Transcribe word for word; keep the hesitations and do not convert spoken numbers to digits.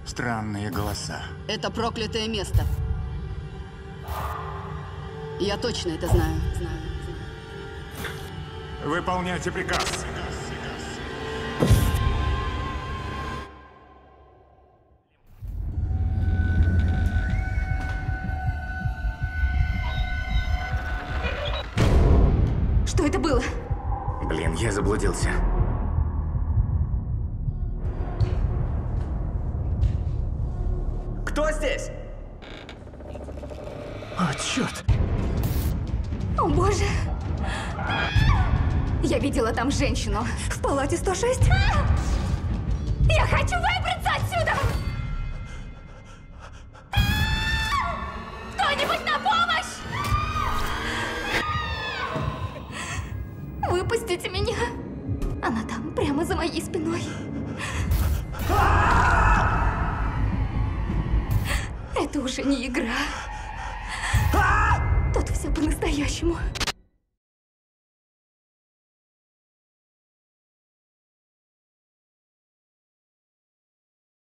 Странные голоса. Это проклятое место. Я точно это знаю. знаю. Выполняйте приказ. Что это было? Блин, я заблудился. Кто здесь? О, черт! О, боже! Я видела там женщину в палате сто шесть. А! Я хочу выбраться отсюда! А! Кто-нибудь на помощь! Выпустите меня! Она там, прямо за моей спиной. Это уже не игра. Тут все по-настоящему.